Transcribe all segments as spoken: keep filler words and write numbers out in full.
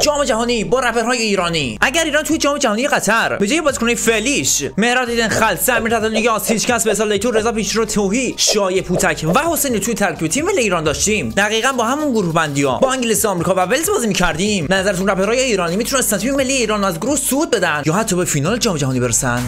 جام جهانی با رپرهای ایرانی. اگر ایران توی جام جهانی قطر به جای بازیکن‌های فعلیش مهراد دیدن خلصه، امیر تطلیقی، هیچکس، بسال لیتو، رضا پیشرو، توهی، شایع پوتک و حسینی توی ترکیب تیم ملی ایران داشتیم، دقیقاً با همون گروه بندی‌ها با انگلیس، آمریکا و ولز بازی می‌کردیم، نظرتون رپرهای ایرانی میتونستن تیم ملی ایران از گروه صعود بدن یا حتی به فینال جام جهانی برسن؟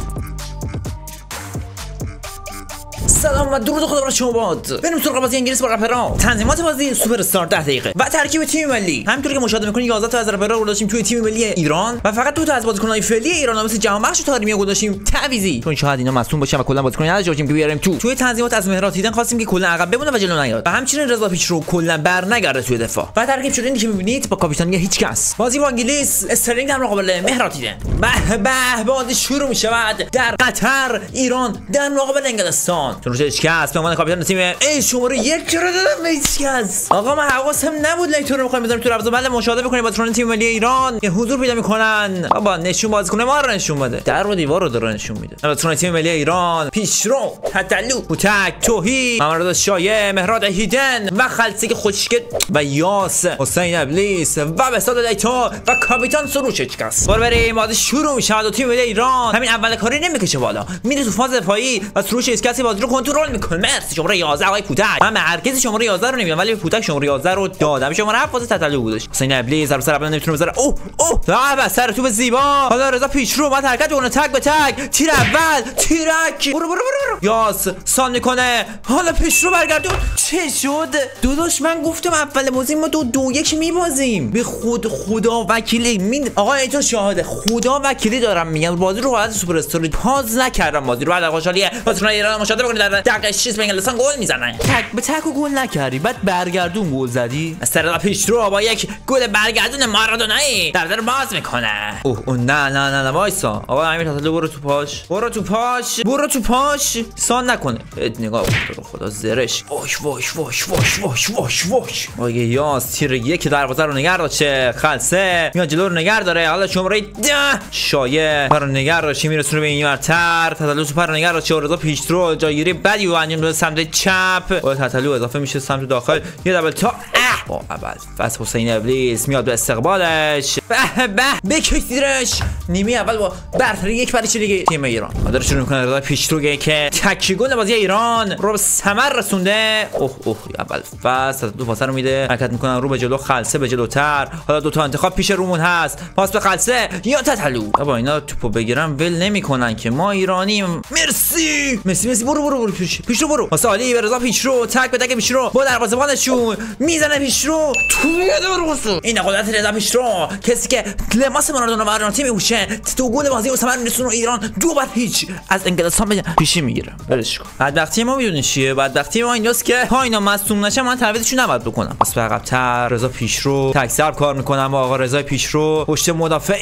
سلام و درود خدا بر شما باد. بریم سراغ بازی انگلیس با رپرها. تنظیمات بازی سوپر استار ده دقیقه و ترکیب تیم ملی. همونطوری که مشاهده می‌کنید یازده تا از رپرها رو داشتیم توی تیم ملی ایران و فقط دو تا از بازیکن‌های فعلی ایران مثل جهانبخش و طارمی گذاشتیم تعویضی، چون شاید اینا مصدوم باشن و کلا بازیکن نداشتیم که بیاریم تو. توی تنظیمات از مهراد دیدن خواستیم که کلا عقب بمونه و جلو نیاد و همچنین رضا پیشرو کلا بر نگرده توی دفاع. و ترکیب شده اینی که می‌بینید با کاپیتانی هیچکس. بازی با انگلیس، استرلینگ در مقابل مهراد دیدن. به به بازی شروع می‌شود در قطر، ایران در مقابل انگلستان. چون هیچکس به کاپیتان تیم ای شماره یک رو دادم هیچکس. آقا من حواسم نبود لیتو رو می‌خوایم بذاریم تو رفض. بعد مشاهده بکنیم بازیکن تیم ملی ایران که حضور پیدا می‌کنن. بابا نشون بازیکن ما رو نشون بده. در و دیوار رو داره نشون میده. بازیکن تیم ملی ایران پیشرو، تطلو، پوتک، توهی، محمد شایع، مهراد هیدن و خلصه خوشگل و یاس، حسین ابلیس و بسال لیتو و کاپیتان سروش هیچکس. برو بریم بازی شروع میشه و تیم ملی ایران همین اول کاری نمیکشه بالا. میره تو فاز دفاعی و سروش هیچکس بازی رو کنترل میکنه. شماره یازده آقای پوتک. من مرکز شماره یازده رو نمیدونم ولی پوتک شماره یازده رو دادم. شماره هفت واسه تطلو بودش. حسین ابلیس ضربه سر اول نمیتونه بزنه. اوه اوه ضربه سر توپ زیبا. حالا رضا پیشرو بعد حرکت کنه تک به تک. تیر اول تیرک. برو برو برو برو. یاس سان میکنه. حالا پیشرو برگردون. چه شد؟ داداش من گفتم اول بازی ما دو دو یک میبازیم. به خود خدا وکیلی می آقا ایتون شاهده. خدا وکیلی دارم میگم بازی رو حالت سوپر استوری پاز نکردم بازی رو. بعد خوشحالیه بازیکن ایران مشاهده بکنید در دقیقه شش به انگلستان گل میزنن. تک به تک و گل نکردی بعد برگردون گل زدی. استرلا پیشرو با یک گل برگردون مارادونایی در در باز میکنه. اوه اوه نه نه نه نه وایسا. آقا امیر تطلو برو تو پاش. برو تو پاش. برو تو پاش. سان نکنه. نگاه تو خدا زرش. واش واش واش واش واش واش واش. آقا یاس تیر یک دروازه رو نگار چه خلصه میاد جلو رو نگار داره. حالا شماره ده شایع پر نگار رو میرسونه به این ورتر. تطلو سوپر نگار رو چه رضا پیشرو جایگیری بدی و انجام داده سمت چپ. با تطلو اضافه میشه سمت داخل. یه دبل تا با اول فاز حسین ابلیس میاد به استقبالش. به به بکشیدش. نیمه اول با برتری یک برای لیگ تیم ایران. داره شروع میکنه رضا پیشرو که تک گل بازی ایران رو به ثمر رسونده. اوه اوه اول فاز دو پاس رو میده. حرکت میکنن رو به جلو خلصه به جلوتر. حالا دو تا انتخاب پیش رومون هست. پاس به خلصه یا تطلو. بابا اینا توپو بگیرن ول نمیکنن که ما ایرانیم. مرسی مرسی مرسی. برو برو برو پیش پیشرو برو. واسه علی به رضا پیشرو تک به تک پیشرو با دروازه‌بانشون میزنه. پیشرو توی دروازه. این قدرت رضا پیشرو کسی که لباس مارادونا و آرناتی میپوشه تو گل بازی و ثمر میرسونه ایران دو بر هیچ از انگلستان پیشی میگیره. برش کن. بدبختی ما میدونی چیه؟ بدبختی ما اینجاست که ها اینا مصدوم نشه من تعویضشون نباید بکنم. پس به عقب‌تر رضا پیشرو تک ضرب کار میکنم با آقا رضا پیشرو پشت مدافع.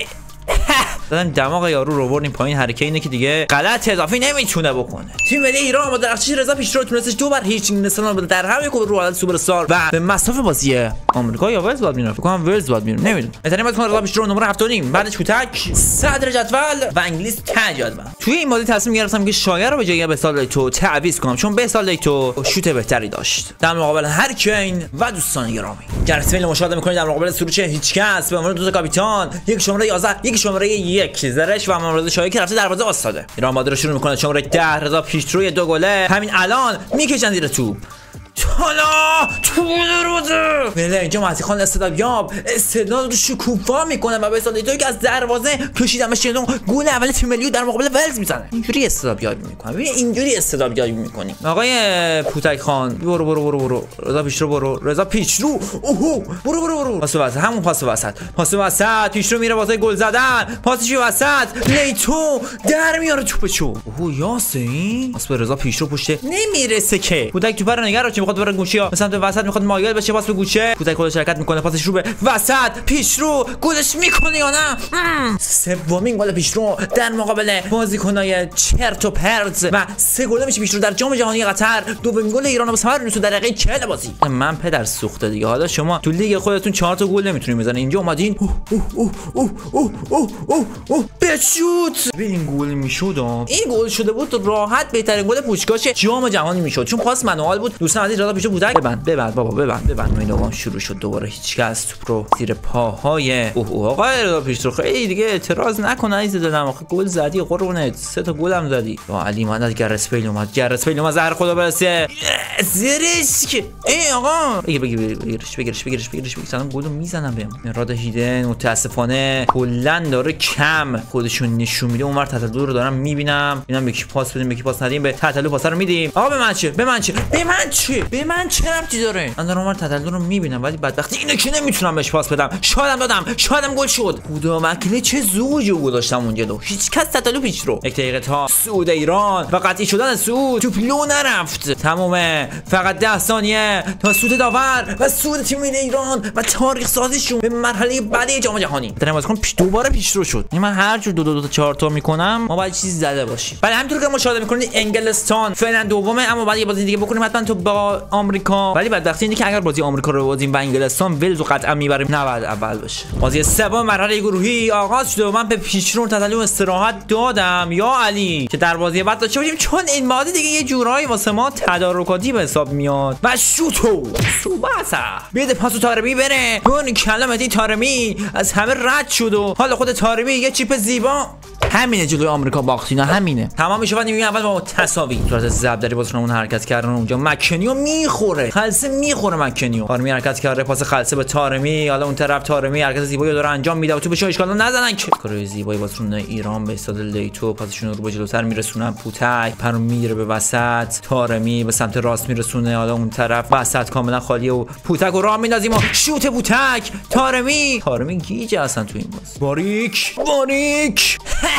دادن دماغ یارو رو بردیم پایین. حرکت اینه که دیگه غلط اضافی نمیتونه بکنه. تیم ملی ایران با درخشش رضا پیشرو تونستش دو بر هیچ انگلستان در همه گل رو حالت سوپر استار و به مسافت بازی آمریکا یا ولز باید میره. فکر کنم ولز باید میره نمیدونم. بهترین بازیکن رضا پیشرو نمره هفت و نیم. بعدش پوتک صدر جدول و انگلیس ته جدول. توی این بازی تصمیم گرفتم که شایع رو به جای بسال لیتو تعویض کنم چون بسال لیتو شوت بهتری داشت در مقابل هری کین و دوستان گرامی. گرسفیل مشاهده می‌کنید در مقابل سروش هیچکس به عنوان دو تا کاپیتان. یک شماره یازده یک شماره یک زرش و محمد شایع که رفته دروازه واسطاده. ایران مادر رو شروع میکنه. شماره ده رضا پیشروی دو گله همین الان میکشن زیر توپ. حالا تو دروازه بله اینجا مهدی خان استعدادیاب استعداد رو شکوفا میکنه و به سادیتو که از دروازه کشیدمش جلو گل اول تیم ملی در مقابل ولز میزنه. اینجوری استعدادیابی میکنه. ببین اینجوری استعدادیابی میکنیم. آقای پوتک خان برو برو برو برو رضا پیشرو برو رضا پیشرو اوه برو برو برو پاس وسط همون پاس وسط پاس وسط پیشرو میره واسه گل زدن. پاسش وسط لیتو در میاره توپچو. اوه یاسین پاس به رضا پیشرو پشت نمیرسه که پوتک توپ رو نگار میخواد بره گوشه به سمت وسط میخواد مایل بشه پاس به گوشه. پوتک خودش حرکت میکنه پاسش رو به وسط پیشرو گلش میکنه یا نه. سومین گل پیشرو در مقابل بازیکنای چرت و پرت و سه گل میشه پیشرو در جام جهانی قطر. دومین گل ایران به ثمر میرسه در دقیقه چهل بازی. من پدر سوخته دیگه. حالا شما تو لیگ خودتون چهار تا گل نمیتونید بزنید. اینجا اومدین اوه اوه اوه اوه اوه اوه اوه بشوت. ببین گل میشد. این گل شده بود راحت بهترین گل پوچکاش جام جهانی میشد چون پاس منوال بود. دوستان عزیز رضا پیشرو بودک ببند ببند بابا ببند ببند اینو شروع شد دوباره هیچکس توپ رو زیر پاهای اوه اوه آقای رضا پیشرو خیلی دیگه اعتراض نکن عزیز دلم آخه گل زدی قربونت سه تا گلم زدی با علی محمد گرسپیل اومد گرسپیل اومد زهر خدا برسه زرشک ای آقا بگیر بگیر بگیرش بگیرش بگیرش بگیرش بگیرش گلو میزنم بهم مراد هیدن متاسفانه کلا داره کم خودشون نشون میده اونور تتلو رو دارم میبینم اینم یکی پاس بدیم یکی پاس ندیم به تتلو پاس رو میدیم آقا به من چه به من چه به من چه به من چه ربطی داره من دارم اونور تتلو رو میبینم ولی بدبختی اینو که نمیتونم بهش پاس بدم شادم دادم شادم گل شد خدا وکیل چه زوجی گذاشتم اون جلو هیچ کس تتلو پیش رو یک دقیقه تا سعود ایران و قطعی شدن سعود توپ لو نرفت تمومه فقط ده ثانیه تا سعود داور و سعود تیم ملی ایران و تاریخ سازیشون به مرحله بعدی جام جهانی در بازیکن پیش دوباره پیشرو شد من هر جور دو دو تا چهار تا میکنم ما باید چیزی زده باشیم بله همونطور که مشاهده میکنید انگلستان فعلا دومه اما بعد یه بازی دیگه بکنیم حتما تو با آمریکا ولی بدبختی اینه که اگر بازی آمریکا رو بازیم و انگلستان ولز رو قطعا میبریم نباید اول بشه بازی سوم مرحله گروهی آغاز شده و من به پیشرو تتلو استراحت دادم یا علی که در بازی بعد داشته باشیم چون این بازی دیگه یه جورایی واسه ما تدارکاتی به حساب میاد و شوتو صوباسا بده پاسو تارمی بره اون کلمتی تارمی از همه رد شد و حالا خود تارمی یه چیپ زیبا همینه جلوی آمریکا باختینا همینه تمام میشه و نیمه اول با تساوی صورت ضرب داری بازیکنمون حرکت کردن اونجا مکنیو میخوره خلسه میخوره مکنیو تارمی حرکت کرده پاس خلسه به تارمی حالا اون طرف تارمی حرکت زیبایی داره انجام میده و تو بهش اشکال نزنن که کار زیبایی بازیکن ایران به استاد لیتو پاسشون رو به جلوتر میرسونن پوتک پرو میره به وسط تارمی به سمت راست میرسونه حالا اون طرف وسط کاملا خالیه و پوتک رو راه میندازیم و شوت پوتک تارمی تارمی گیجه اصلا تو این باز باریک باریک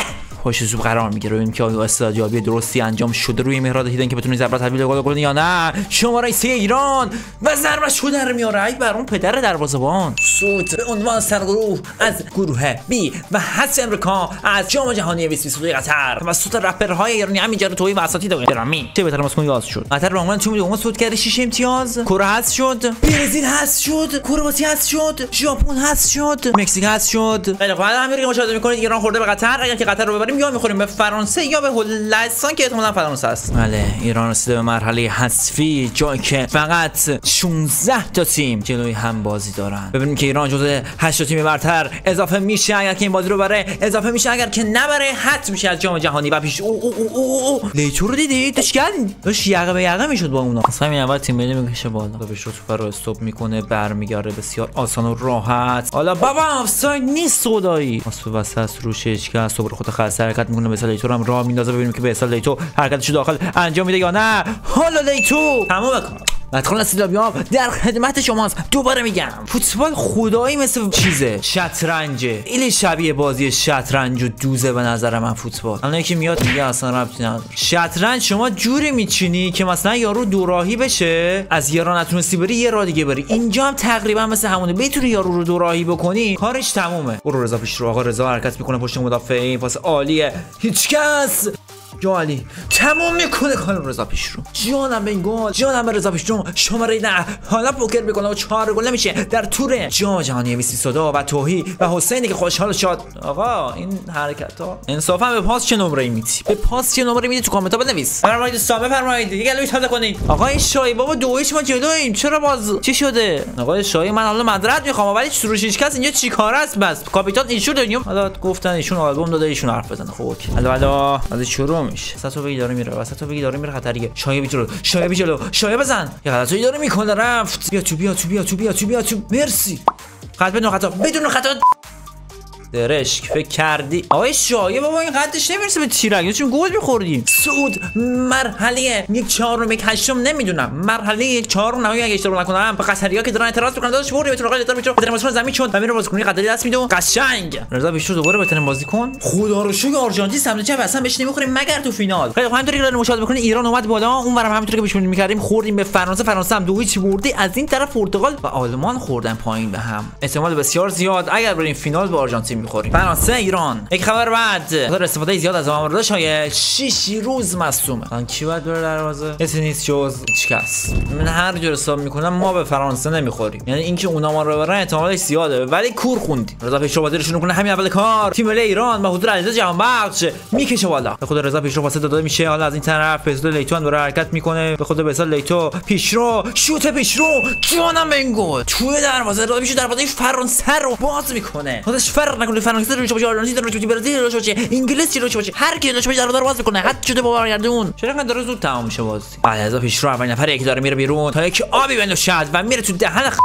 پشت زوب قرار میگیره ببینیم که آیا استادیابی درستی انجام شده روی مهراد هیدن که بتونه ضربه تبدیل گل کنه یا نه شماره سه ایران و ضربه شو در میاره ای بر اون پدر دروازه‌بان سوت به عنوان سرگروه از گروه بی و حذف امریکا از جام جهانی بیست و بیست و دو قطر توسط رپرهای ایرانی همینجا رو توی وساطی گرامی چه بهتره واسه یاد شد قطر به عنوان تیم دوم صعود کرده شش امتیاز کره حذف شد برزیل حذف شد کرواسی حذف شد ژاپن حذف شد مکزیک حذف شد خیلی خوب همین که مشاهده می‌کنید ایران خورده به قطر اگر که قطر رو ببریم یا می‌خوریم به فرانسه یا به هلندستان که احتمالاً فرانسه است بله ایران رسیده به مرحله حذفی جایی که فقط شانزده تا تیم جلوی هم بازی دارن ببینیم که ایران جزو هشت تا تیم برتر اضافه میشه اگر که این بازی رو بره اضافه میشه اگر که نبره حذف میشه از جام جهانی و پیش او او او او لیتو رو دیدی داش کردین داش یقه به یقه میشد با اونا اصلا این اول تیم ملی میکشه بالا بهش رو توپ رو استاپ میکنه برمیگرده بسیار آسان و راحت حالا بابا آفساید نیست خدایی واسه وسط روش هیچکس صبر خود خاص حرکت میکنه به لیتو هم راه میندازه ببینیم که به اصل لیتو حرکتشو داخل انجام میده یا نه حالا لیتو تمام کار مدخل استادیوم در خدمت شماست دوباره میگم فوتبال خدایی مثل چیزه شطرنجه خیلی شبیه بازی شطرنج و دوزه به نظر من فوتبال الان یکی میاد میگه اصلا ربطی نداره شطرنج شما جوری میچینی که مثلا یارو دوراهی بشه از یارو نتونستی بری یه راه دیگه بری اینجا هم تقریبا مثل همونه بتونی یارو رو دوراهی بکنی کارش تمومه برو رضا پیش رو آقا رضا حرکت میکنه پشت مدافع پاس عالیه هیچکس جو علی تمام میکنه کار رضا پیشرو جانم به این گل جانم به رضا پیشرو شماره ده حالا پوکر میکنه و چهار گل نمیشه در تور جام جهانی بیست و بیست و دو و توهی و حسینی که خوشحال شد آقا این حرکت ها انصافا به پاس چه نمره میدی به پاس چه نمره میدی تو کامنت ها بنویس فرمایید سامه فرمایید دیگه گلوی تازه کنید آقای شایی بابا دویش ما جلویم چرا باز چی شده آقای شایی من حالا مدرد میخوام ولی سروش هیچکس اینجا چیکار است بس کاپیتان ایشون دادیم حالا گفتن ایشون آلبوم داده ایشون حرف بزنه خب اوکی الو الو از شروع میشه وسطو بگی داره میره وسطو بگی داره میره خطریه شایبی جلو شایبی جلو شایبه بزن یه غلطی داره میکنه رفت بیا تو بیا تو بیا تو بیا تو بیا تو مرسی خط بدون خطا بدون خطا درشک فکر کردی آقای شایعه بابا این قدش نمیرسه به تیرک چون گل می‌خوردیم سعود مرحله یک چهارم یک هشتم نمیدونم مرحله یک چهارم نهایی اگه اشتباه نکنم به قطریا که دارن اعتراض می‌کنن داداش برو بتون آقای میتونه بدن بازیکن زمین چون زمین رو بازیکنی قطری دست میده قشنگ رضا پیشرو دوباره بتونه بازیکن خدا رو شکر آرژانتین سمت چپ اصلا بهش نمی‌خوریم مگر تو فینال خیلی همونطوری که داریم مشاهده می‌کنید ایران اومد بالا اونورم همونطوری که پیش می‌کردیم خوردیم به فرانسه فرانسه هم دو هیچ بردی از این طرف پرتغال و آلمان خوردن پایین به هم احتمال بسیار زیاد اگر بریم فینال با آرژانتین نمیخوریم. فرانسه ایران. یک خبر بعد خاطر استفاده زیاد از آمارده‌های شش روز مصدومه. الان کی باید بره دروازه؟ کسی نیست جز هیچکس. من هر جور حساب میکنم ما به فرانسه نمیخوریم. یعنی اینکه اونا ما رو ببرن احتمالش زیاده، ولی کور خوندیم. رضا پیشرو بازی رو شروع کنه همین اول کار. تیم ملی ایران با حضور علیرضا جهانبخش میکشه بالا. به خود رضا پیشرو واسه داده میشه. حالا از این طرف بهزاد لیتوان داره حرکت میکنه. به خود بهزاد لیتو پیشرو شوت پیشرو جانم به این گل. توی دروازه رضا پیشرو دروازه فرانسه رو باز میکنه. خودش فرق نکنه فرانسه رو باشه، آرژانتین رو باشه، برزیل رو باشه، انگلیس رو باشه، هر کی رو باشه دروازه رو باز میکنه. حد شده باورگردون. چرا داره زود تمام میشه بازی. علیرضا پیشرو اول نفر یکی داره میره بیرون تا یک آبی بنوشد و میره تو دهن خ...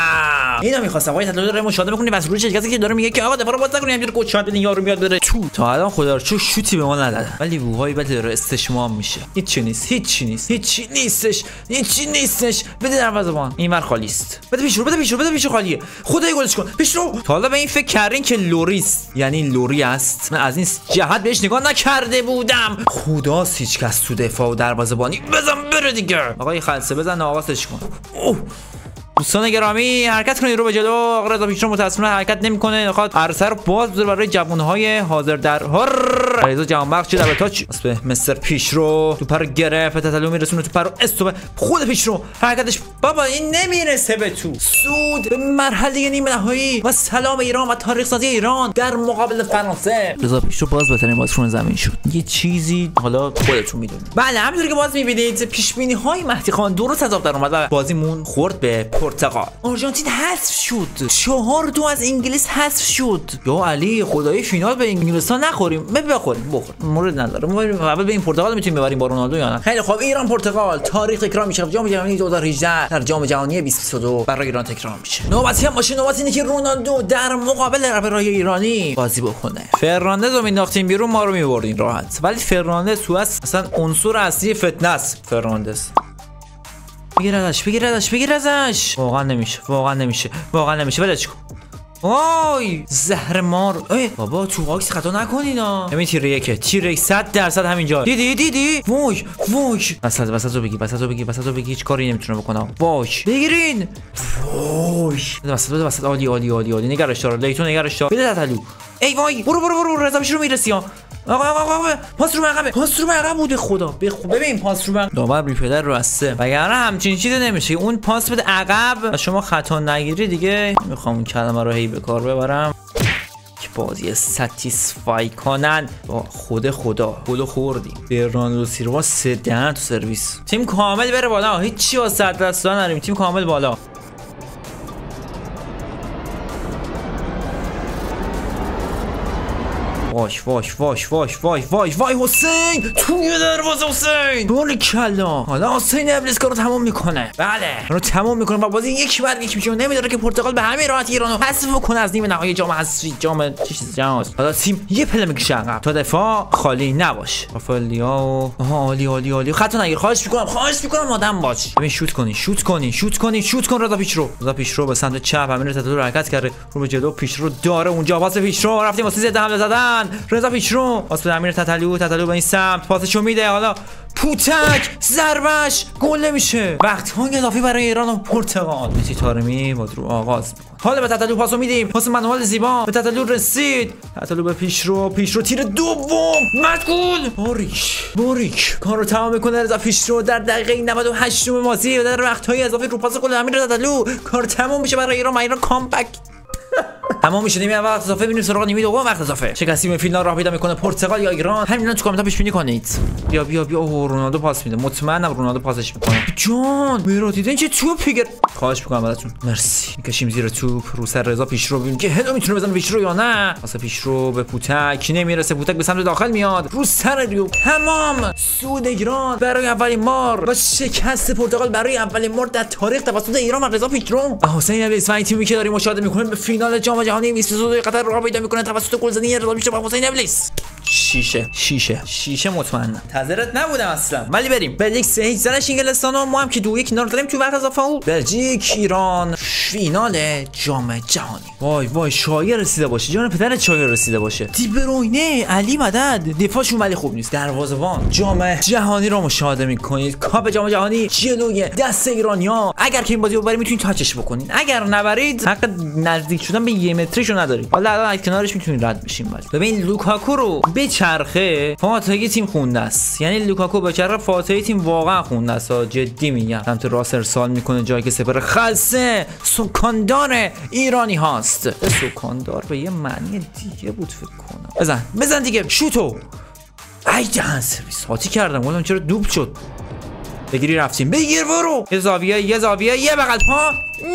آها اینو می‌خواستم آقای تطلو داره مشاهده می‌کنی بس روش کسی که داره میگه که آقا دفاع رو باز نکنی همینجوری گل شات بدین یارو میاد بره تو. تا الان خدا رو چه شوتی به ما ندادن، ولی بوهای بعد داره استشمام میشه. هیچ نیست هیچ نیست هیچ نیستش هیچ نیستش. بده دروازه‌بان اینور خالی است. بده پیشرو بده پیشرو بده پیشرو خالیه. خدای گلش کن پیشرو. تا حالا به این فکر کردین که لوریس یعنی لوری است؟ من از این جهت بهش نگاه نکرده بودم. خداست هیچ کس تو دفاع و دروازه‌بانی بزن بره دیگه. آقای خلسه بزن آغازش کن. اوه دوستان گرامی حرکت کنید رو به جلو. آقا رضا پیشرو متأسفانه حرکت نمیکنه، میخواد عرصه رو باز بذاره برای جوانهای حاضر در هر. علیرضا جهانبخش در تاچ به مستر پیشرو توپ رو گرفت، تتلو میرسونه توپ رو استوب. خود پیشرو حرکتش بابا این نمیرسه به تو. سود به مرحله نیمه نهایی و سلام ایران و تاریخ سازی ایران در مقابل فرانسه. رضا پیشرو باز بهترین بازیکن زمین شد. یه چیزی حالا خودتون میدونید. بله همونطوری که باز میبینید پیش بینی های مهدی خان درست حساب در اومد و بازیمون خورد به پرتغال. آرژانتین حذف شد. چهار دو از انگلیس حذف شد. یا علی خدای فینال به انگلستان نخوریم. بخوریم بخور مورد نداره. ما اول به این پرتغال میتونیم ببریم با رونالدو یا نه. خیلی خوب ایران پرتغال تاریخ تکرار میشه. جام جهانی دو هزار و هجده در جام جهانی بیست بیست و دو برای ایران تکرار میشه. نوبتی هم باشه. نوبتی اینه که رونالدو در مقابل رهبرای ایرانی بازی بکنه. فرناندز رو مینداختیم بیرون ما رو میبردین راحت. ولی فرناندز تو اصلا عنصر اصلی فتنه است. فرناندز بگیر ازش بگیر ازش بگیر ازش. واقعا نمیشه واقعا نمیشه واقعا نمیشه. ولش کن. وای زهر مار. ای بابا تو باکس خطا نکنینا. همین تیر یکه تیر یک صد درصد همینجا. دیدی دیدی وای وای وسط وسط رو بگی وسط رو بگی وسط رو بگی هیچ کاری نمیتونه بکنه. وای بگیرین وای وسط وسط عالی عالی عالی عالی. نگرش دار لیتو نگرش دار. بده تتلو. ای وای برو برو برو رضا پیشرو میرسی ها. آقا آقا آقا پاس رو عقبه پاس رو عقب بوده خدا ببین پاس رو داور ریپلر رو استه وگرنه همچین چیزی نمیشه. اون پاس بده عقب و شما خطا نگیری دیگه. میخوام اون کلمه رو هی به کار ببرم که بازی ساتیسفای کنن با خود خدا. گل خوردیم. برناردو سیلوا سه دهن تو سرویس. تیم کامل بره بالا. هیچ چی واسه دست نداریم. تیم کامل بالا. واش واش واش واش واش واش وای حسین توی دروازه حسین باری کلا. حالا حسین ابلیس کارو تمام میکنه. بله رو تمام میکنه و بازی یک بعد یک میشه. نمیداره که پرتغال به همین راحتی ایرانو حذف کنه از نیمه نهایی جام حذفی جام چیز جام. حالا تیم یه پله میکشه عقب تا دفاع خالی نباشه. رافائلیا و آها عالی عالی عالی. خطا نگیر خواهش میکنم خواهش میکنم آدم باش. ببین شوت کنی شوت کنی شوت کنی شوت کن. رضا پیشرو رضا پیشرو به سمت چپ همین تتلو حرکت کرده رو به جلو. پیشرو داره اونجا پاس پیشرو رفتیم واسه زد حمله زدن. رضا پیشرو پاس به امیر تتلو تتلو به این سمت پاسشو میده. حالا پوتک ضربش گل نمیشه. وقت های اضافی برای ایران و پرتغال. مسی تارمی با درو آغاز میکنه. حالا به تتلو پاسو میدیم. پاس منوال زیبا به تتلو رسید. تتلو به پیشرو پیشرو تیر دوم مدگل. باریک باریک کارو تمام میکنه رضا پیشرو در دقیقه نود و هشت بازی و در وقت های اضافی رو پاس گل امیر تتلو کار تمام میشه برای ایران. ایران کامبک تمام میشه. نیمه وقت اضافه ببینیم سراغ نیمه دوم وقت اضافه. چه کسی به فینال راه پیدا میکنه پرتغال یا ایران؟ همینا تو کامنت ها پیش بینی کنید. بیا بیا بیا اوه رونالدو پاس میده. مطمئنم رونالدو پاسش میکنه. جان میرو دیدن چه توپ گرفت. خواهش میکنم ازتون مرسی. میکشیم زیر توپ رو سر رضا پیشرو ببینیم که هدو میتونه بزنه پیشرو یا نه. واسه پیشرو به پوتک نمیرسه. پوتک به سمت داخل میاد رو سر ریو. تمام سود ایران برای اولین بار و شکست پرتغال برای اولین بار در تاریخ توسط ایران و رضا پیشرو. حسین ابلیس و تیمی که داریم مشاهده میکنیم به فینال جام جهانی بیست بیست و دو قطر راه پیدا میکنه توسط گلزنی رضا پیشرو با حسین ابلیس. شیشه شیشه شیشه مطمئنم. منتظرت نبودم اصلا. ولی بریم. بلژیک سه هیچ زنش انگلستان و ما هم که دو یک کنار داریم تو وقت اضافه. و بلژیک ایران فینال جام جهانی. وای وای شایر رسیده باشه. جان پدرت شایر رسیده باشه. دی بروینه علی مدد دفاعشون ولی خوب نیست. دروازه‌بان جام جهانی رو مشاهده میکنید. کاپ جام جهانی جلوی دست ایرانیا. اگر که این بازی رو ببرید میتونید تاچش بکنید. اگر نبرید حق نزدیک شدن به یه متریشو نداریم. حالا الان از کنارش میتونیم رد بشیم. بعد ببین لوکاکو رو به چرخه فاتحه تیم خونده است. یعنی لوکاکو به چرخه فاتحه تیم واقعا خونده است. جدی میگم. سمت راست ارسال میکنه جایی که سپر خلسه سکاندار ایرانی هاست. سکاندار به یه معنی دیگه بود فکر کنم. بزن بزن دیگه شوتو. ای دهن سرویس هاتی کردم. گفتم چرا دوب شد. بگیری رفتیم. بگیر برو. یه زاویه یه زاویه یه بغل پا.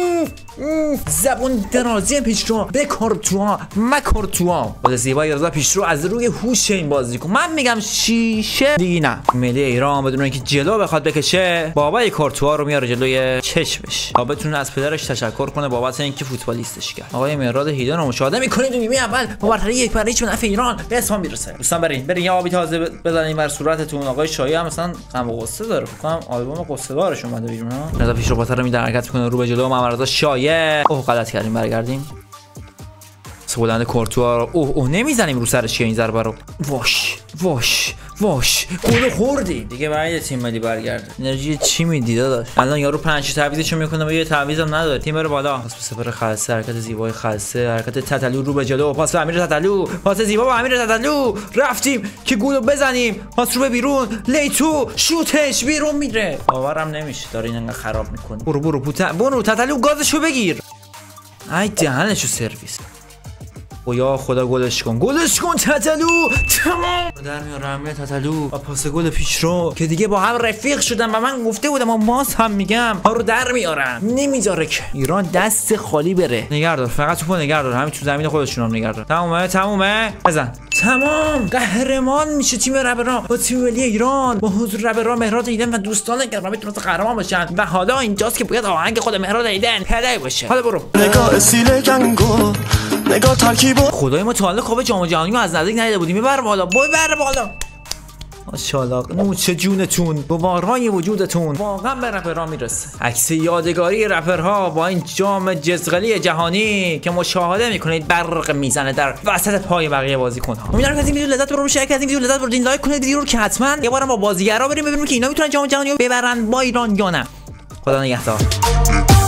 زبون درازی پیشرو به کورتوا مکورتوا. باز زیبایی رضا پیشرو از روی هوش این بازی کن. من میگم شیشه دیگه نه. ملی ایران بدون اینکه جلو بخواد بکشه بابای کورتوا رو میاره جلوی چشمش تا بتونه از پدرش تشکر کنه بابت اینکه فوتبالیستش کرد. آقای مهراد هیدن رو مشاهده میکنید و نیمه اول با برتری یک بر هیچ به نفع ایران به اسم میرسه. دوستان برین برین یه آبی تازه بزنین بر صورتتون. آقای شایعه هم مثلا غم و غصه داره. فکر کنم آلبوم قصه دارش اومده بیرون. رضا پیشرو با سر میدن حرکت میکنه رو به جلو. محمد رضا شایعه. اوه غلط کردیم. برگردیم. سولند کورتوا رو اوه اوه نمیزنیم رو سرش این ضربه رو. واش واش واش گل خوردی دیگه. بعد تیم ملی برگرده. انرژی چی میدی داداش؟ الان یارو پنج تعویضشو میکنه و یه تعویضم نداره. تیم بره بالا. پاس به سپر خلسه. حرکت زیبای خلسه. حرکت تتلو رو به جلو. پاس به امیر تتلو. پاس زیبا به امیر تتلو. رفتیم که گلو بزنیم. پاس رو به بیرون. لیتو شوتش بیرون میره. باورم نمیشه داره این انقدر خراب میکنه. برو برو پوتا برو تتلو گازشو بگیر. ای دهنشو سرویس. و یا خدا گلش کن گلش کن تتلو. تمام در میاره امیر تتلو و پاس گل پیشرو که دیگه با هم رفیق شدن و من گفته بودم و باز هم میگم ها رو در میارن. نمیذاره که ایران دست خالی بره. نگهدار فقط توپو نگهدار. همین تو زمین خودشون هم نگهدار. تمومه تمومه بزن. تمام قهرمان میشه تیم ربران با تیم ملی ایران با حضور ربران مهراد هیدن و دوستان گرامی میتونن قهرمان بشن. و حالا اینجاست که باید آهنگ خود مهراد هیدن پلی باشه. حالا برو. نگاه سیله گنگو نگاه ترکیب. خدای ما تا حالا خواب جام جهانی رو از نزدیک ندیده بودیم. ببر بالا ببر بالا. ماشاءالله نوچ جونتون با بارهای وجودتون واقعا به رپرها میرسه. عکس یادگاری رپرها با این جام جزغلی جهانی که مشاهده میکنید برق میزنه در وسط پای بقیه بازیکن‌ها. امیدوارم که از این ویدیو لذت ببرید. شریک از این ویدیو لذت بردین. لایک کنید ویدیو رو که حتما یه بارم با بازیگرا بریم ببینیم که اینا میتونن جام جهانی رو ببرن با ایران یا نه. خدا نگهدار.